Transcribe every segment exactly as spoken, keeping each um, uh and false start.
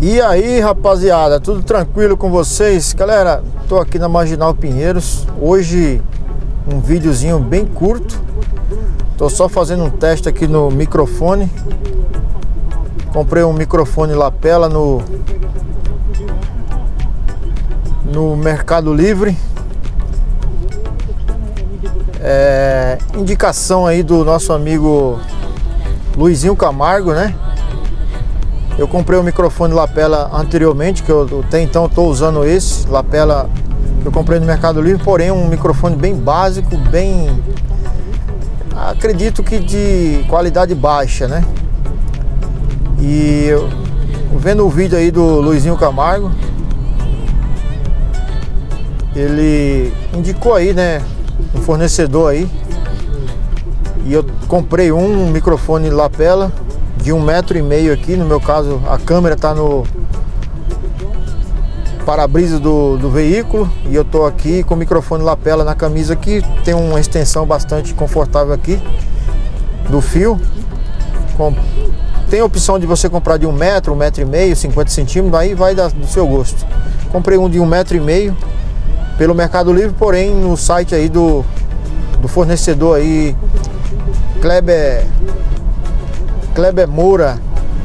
E aí, rapaziada, tudo tranquilo com vocês? Galera, tô aqui na Marginal Pinheiros. Hoje um videozinho bem curto. Tô só fazendo um teste aqui no microfone. Comprei um microfone lapela no no Mercado Livre. É, indicação aí do nosso amigo Luizinho Camargo, né? Eu comprei um microfone lapela anteriormente, que eu até então estou usando esse lapela que eu comprei no Mercado Livre, porém um microfone bem básico, bem, acredito que de qualidade baixa, né? E eu, vendo o vídeo aí do Luizinho Camargo, ele indicou aí, né, um fornecedor aí, e eu comprei um microfone lapela de um metro e meio aqui. No meu caso, a câmera tá no para-brisa do, do veículo, e eu tô aqui com o microfone lapela na camisa aqui. Tem uma extensão bastante confortável aqui do fio. Com, tem a opção de você comprar de um metro, um metro e meio, cinquenta centímetros, aí vai da, do seu gosto. Comprei um de um metro e meio pelo Mercado Livre, porém no site aí do, do fornecedor aí, Kleber Kleber Moura,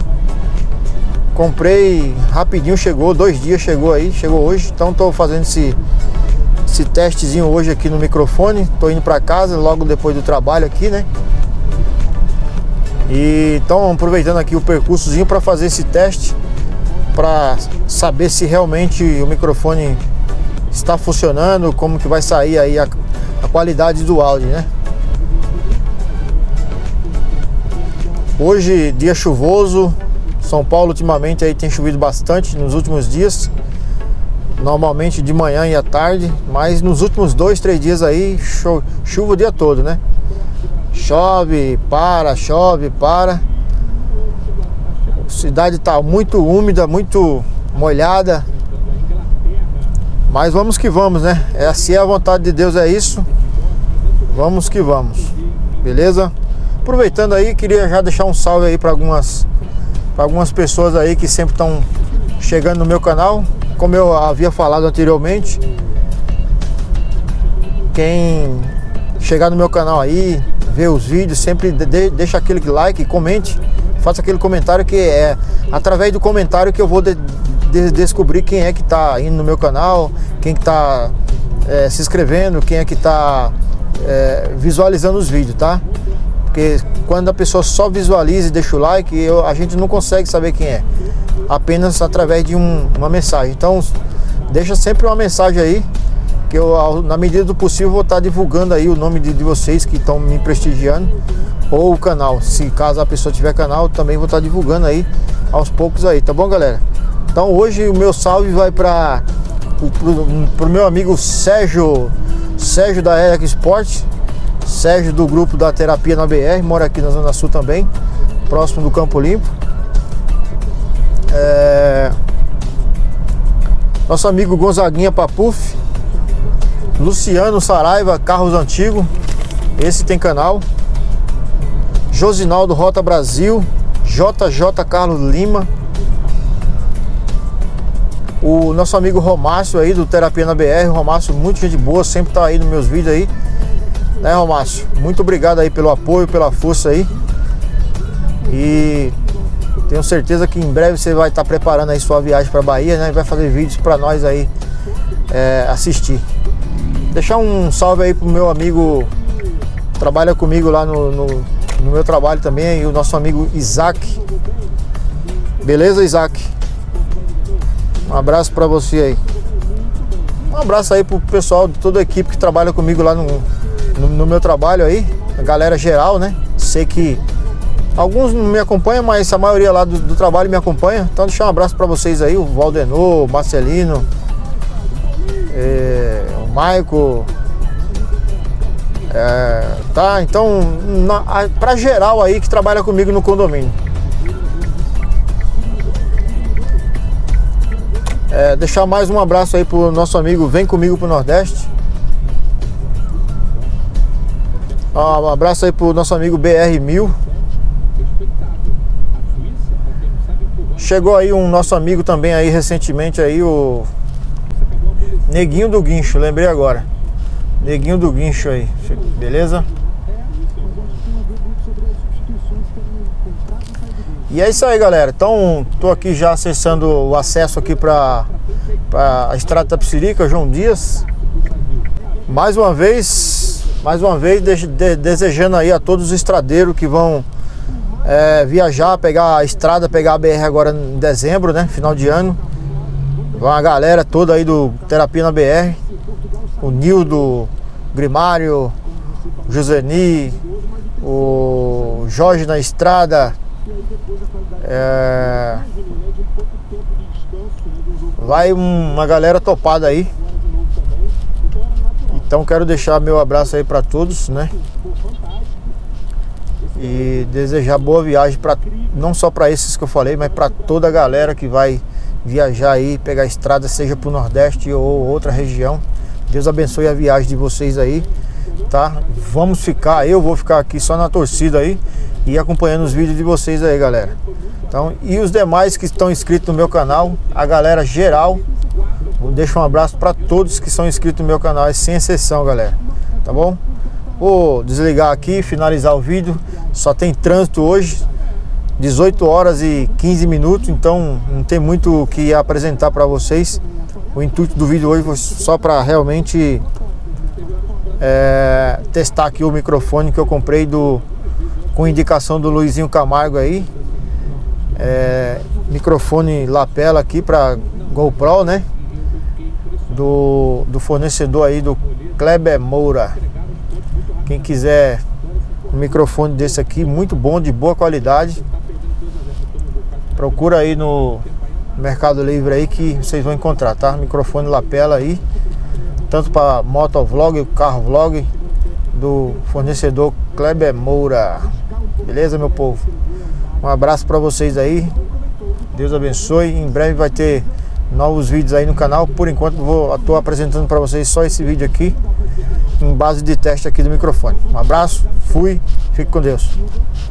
comprei rapidinho, chegou, dois dias chegou aí, chegou hoje. Então tô fazendo esse, esse testezinho hoje aqui no microfone. Tô indo pra casa logo depois do trabalho aqui, né? E então aproveitando aqui o percursozinho para fazer esse teste, para saber se realmente o microfone está funcionando, como que vai sair aí a, a qualidade do áudio, né? Hoje, dia chuvoso, São Paulo ultimamente aí tem chovido bastante nos últimos dias. Normalmente de manhã e à tarde, mas nos últimos dois, três dias aí, cho chuva o dia todo, né? Chove, para, chove, para. A cidade tá muito úmida, muito molhada. Mas vamos que vamos, né? É assim, a vontade de Deus é isso. Vamos que vamos. Beleza? Aproveitando aí, queria já deixar um salve aí para algumas, para algumas pessoas aí que sempre estão chegando no meu canal. Como eu havia falado anteriormente, quem chegar no meu canal aí, ver os vídeos, sempre de, deixa aquele like, comente, faça aquele comentário, que é através do comentário que eu vou de, de, descobrir quem é que está indo no meu canal, quem que está é, se inscrevendo, quem é que está é, visualizando os vídeos, tá? Porque quando a pessoa só visualiza e deixa o like, eu, a gente não consegue saber quem é, apenas através de um, uma mensagem. Então deixa sempre uma mensagem aí, que eu, na medida do possível, vou estar divulgando aí o nome de, de vocês que estão me prestigiando, ou o canal. Se caso a pessoa tiver canal, também vou estar divulgando aí aos poucos aí, tá bom, galera? Então hoje o meu salve vai para o meu amigo Sérgio Sérgio da Eric Sport, Sérgio do grupo da Terapia na B R, mora aqui na Zona Sul também, próximo do Campo Limpo. É... Nosso amigo Gonzaguinha Papuf, Luciano Saraiva, Carros Antigos, esse tem canal. Josinaldo Rota Brasil, J J Carlos Lima. O nosso amigo Romácio aí do Terapia na B R, Romácio, muito gente boa, sempre tá aí nos meus vídeos aí, né, Romácio? Muito obrigado aí pelo apoio, pela força aí. E tenho certeza que em breve você vai estar preparando aí sua viagem para Bahia, né? E vai fazer vídeos para nós aí é, assistir. Deixar um salve aí pro meu amigo, trabalha comigo lá no, no, no meu trabalho também, e o nosso amigo Isaac. Beleza, Isaac? Um abraço para você aí. Um abraço aí pro pessoal de toda a equipe que trabalha comigo lá no, no, no meu trabalho aí, a galera geral, né? Sei que alguns não me acompanham, mas a maioria lá do, do trabalho me acompanha. Então deixar um abraço para vocês aí, o Valdenor, o Marcelino, é, o Maico, é, tá? Então na, pra geral aí que trabalha comigo no condomínio. É, deixar mais um abraço aí pro nosso amigo Vem Comigo pro Nordeste. Um abraço aí pro nosso amigo B R mil. chegou aí um nosso amigo também aí recentemente aí, o Neguinho do Guincho, lembrei agora. Neguinho do Guincho aí, beleza? E é isso aí, galera. Então, tô aqui já acessando o acesso aqui para a Estrada Itapecerica, João Dias. Mais uma vez, mais uma vez de, de, desejando aí a todos os estradeiros que vão é, viajar, pegar a estrada, pegar a B R agora em dezembro, né? Final de ano. Vai uma galera toda aí do Terapia na B R. O Nildo, Grimário, Joseni, o Jorge na estrada. É... Vai uma galera topada aí. Então quero deixar meu abraço aí para todos, né? E desejar boa viagem para não só para esses que eu falei, mas para toda a galera que vai viajar aí, pegar a estrada, seja para o Nordeste ou outra região. Deus abençoe a viagem de vocês aí, tá? Vamos ficar, eu vou ficar aqui só na torcida aí e acompanhando os vídeos de vocês aí, galera. Então, e os demais que estão inscritos no meu canal, a galera geral, deixo um abraço para todos que são inscritos no meu canal, é sem exceção, galera, tá bom? Vou desligar aqui, finalizar o vídeo. Só tem trânsito hoje, dezoito horas e quinze minutos, então não tem muito o que apresentar para vocês. O intuito do vídeo hoje foi só para realmente é, testar aqui o microfone que eu comprei do, com indicação do Luizinho Camargo aí. É, microfone lapela aqui para GoPro, né? Do, do fornecedor aí do Kleber Moura. Quem quiser um microfone desse aqui, muito bom, de boa qualidade, procura aí no Mercado Livre aí que vocês vão encontrar, tá? Microfone lapela aí, tanto para motovlog, carro vlog, do fornecedor Kleber Moura. Beleza, meu povo? Um abraço para vocês aí. Deus abençoe. Em breve vai ter novos vídeos aí no canal. Por enquanto vou estou apresentando para vocês só esse vídeo aqui, em base de teste aqui do microfone. Um abraço, fui, fique com Deus.